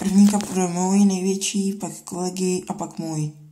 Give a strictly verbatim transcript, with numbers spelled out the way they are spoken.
První cup bude můj největší, pak kolegy a pak můj.